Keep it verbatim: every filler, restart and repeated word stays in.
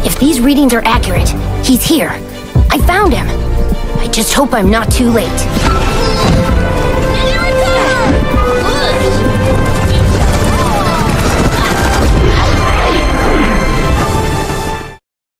If these readings are accurate, he's here. I found him. I just hope I'm not too late.